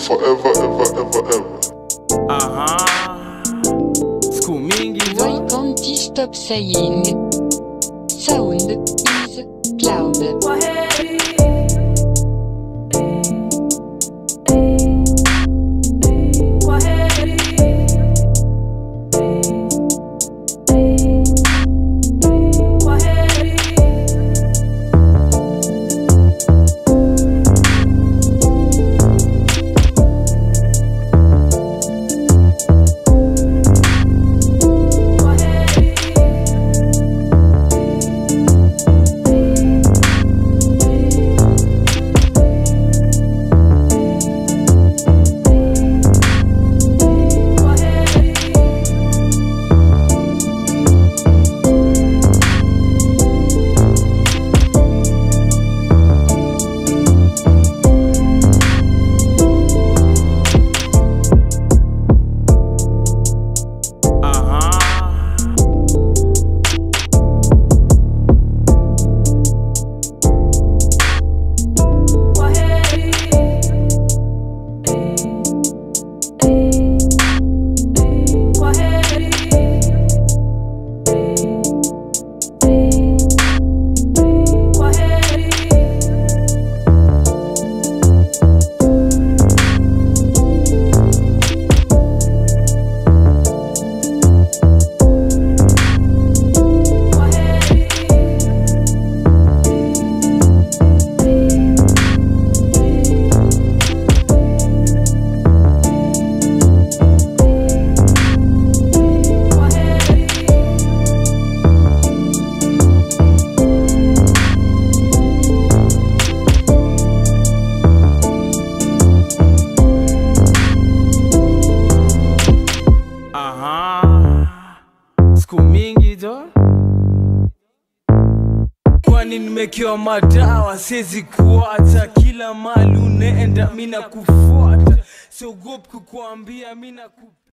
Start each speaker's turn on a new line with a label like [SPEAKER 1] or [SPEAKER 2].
[SPEAKER 1] forever, ever, ever, ever.
[SPEAKER 2] Siku mingi
[SPEAKER 3] Why can't he stop saying sound is cloud?
[SPEAKER 2] Siku mingi jo, kwani nimekiwa madawa siwezi kuacha, kila mali unaenda mina kufuata, siogopi kukuambia mina